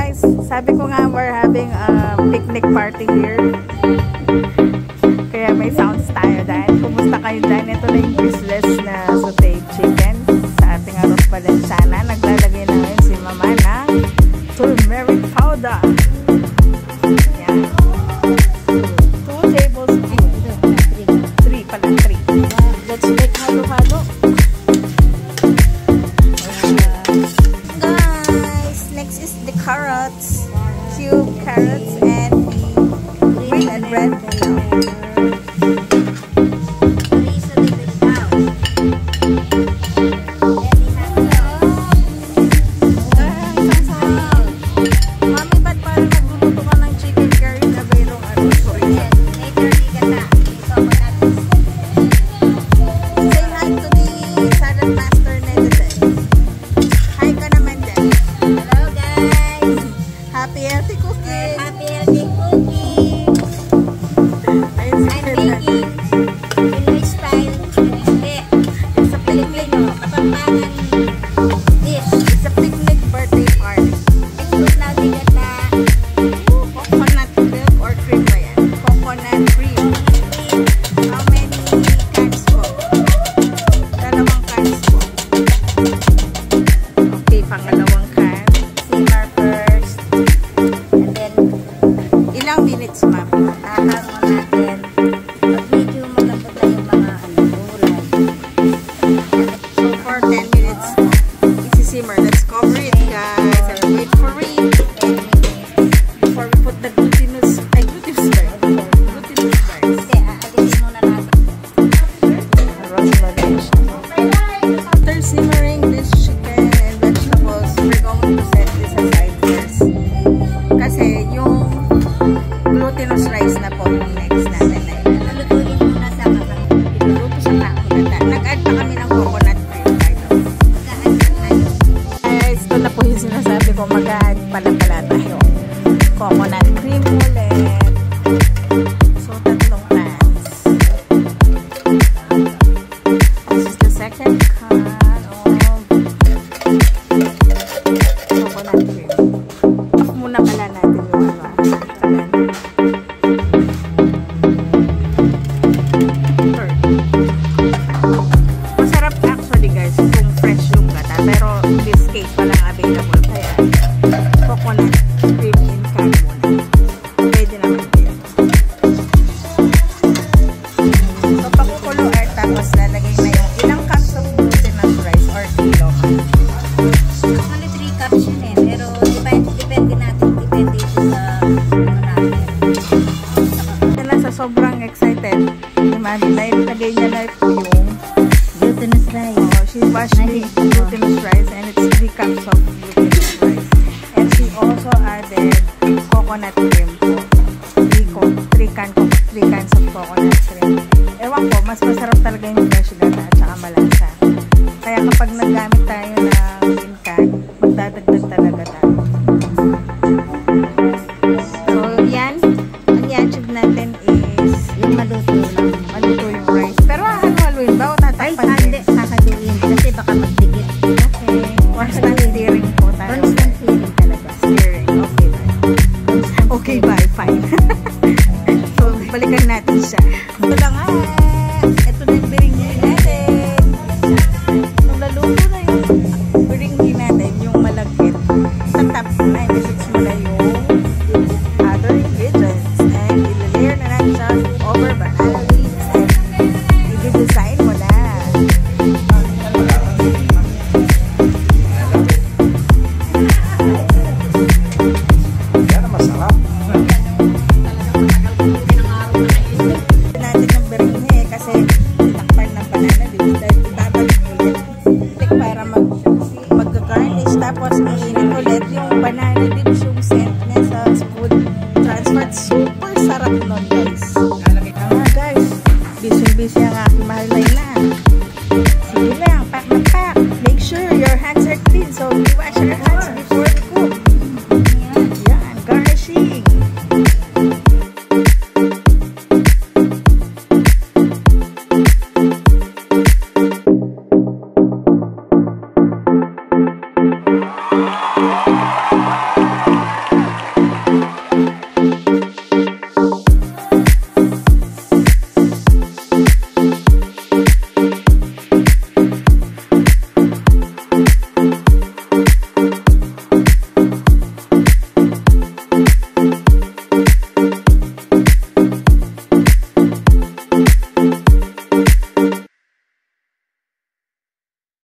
guys, sabi ko nga we're having a picnic party here. Kaya may sounds tayo dahil. Kumusta kayo dyan? Ito na yung Greaseless na sauteed chicken sa ating arroz palensana. Naglalagay na ngayon si mama ng turmeric powder. Yan. 2 tablespoons. 3 pala, 3. Let's make halo-halo. Carrots, cube carrots, and green and red bell. Mami, ba't parang nagluluto ka ng chicken curry na mayroong ano? Sorry. Say hi to the Saladmaster netizens. Hi ka naman dyan. Hello guys! Happy healthy cooking! Happy healthy cooking! I'm making Pinoy style Biringhe. It's a picnic, Kapampangan dish. It's a picnic birthday party. It's now digata. Coconut milk or cream ba yan? Coconut cream. How many cans po? 2 cans po. Okay, pangalawang can. Simmer first. And then, ilang minutes, ma'am? Tahangon natin. Pag medyo malambot na yung mga gulay. So, for 10 minutes, isi-simmer. Let's cover it, guys. And wait for it. Before we put the glutinous, glutinous rice. Glutinous rice. Okay, alisin muna natin. After simmering this chicken and vegetables, we're going to set this aside first. Kasi yung glutinous rice na po yung next natin na ilulutuin muna sa iluluto sa kakaganda. Nag-add pa kami ng coconut cream. Guys, ito na po yung sinasabi ko, mag-add pala tayo. Coconut cream ulit. So, 3 cans. This is the second can of coconut cream. Off muna pala natin yung third. Masarap actually guys kung fresh yung gata. Pero in this case walang available. Kaya coconut cream in can muna. Pwede naman din. So pakukulo tapos lalagay na yung ilang cups of glutinous rice or kilo. Only 3 cups yun eh. Pero depende natin. Depende ito sa natin. Sila sa sobrang excited. Lagay niya na ito yung glutinous rice. Oh, she washed the glutinous rice and it's 3 cups of glutinous rice. And she also added coconut cream po. 3 cans of coconut cream. Ewan ko, mas masarap talaga yung fresh gata at saka malasa. Kaya kapag naggamit tayo ng can, magdadagdag talaga tayo. So, yan. Ang i-achieve natin is yung maluto lang. Maluto yung rice. Pero haluin ba o tatakpan din? Hindi, haluin. Kasi baka magdikit. Okay. Constant stirring po tayo. Constant stirring talaga. Stirring. Okay, bye. Okay, bye. Fine. So, balikan natin siya. Ito lang nga. Ito na yung biringhe natin. So, naluto na yung biringhe natin. Yung malagkit. Sa top na. Message mo na yung